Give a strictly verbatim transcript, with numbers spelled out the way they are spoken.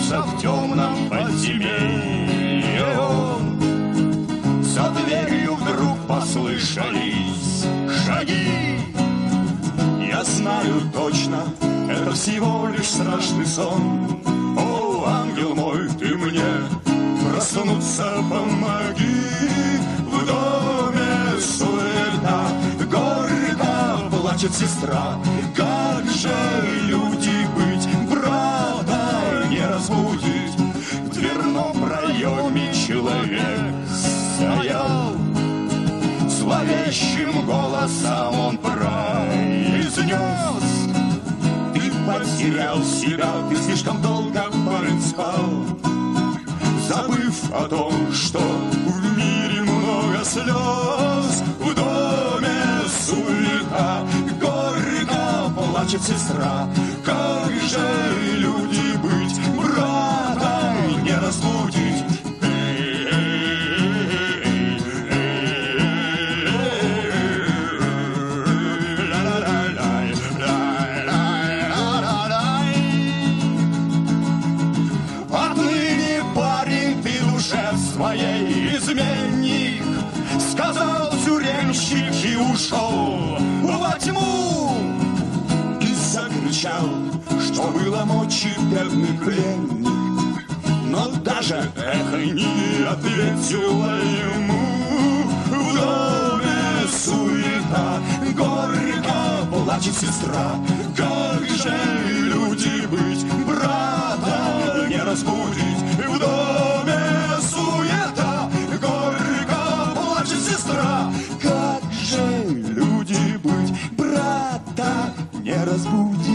затерялся в темном подземелье он. За дверью вдруг послышались шаги. Я знаю точно, это всего лишь страшный сон. О, ангел мой, ты мне проснуться помоги. В доме суета, горько плачет сестра. Как же люди быть, брата не разбудить? В дверном проеме человек стоял. Зловещим голосом он произнес: ты потерял себя, ты слишком долго порой спал, забыв о том, что в мире много слез. В доме суета, горько плачет сестра. Как же люди быть, брата не разбудить? Своей изменник, сказал тюремщик и ушел во тьму. И закричал, что было мочи, бедный пленник. Но даже эхо не ответило ему. В доме суета, горько плачет сестра. Как же люди быть, брата не разбудить? В доме суета, горько плачет сестра. Как же люди быть, брата не разбудить?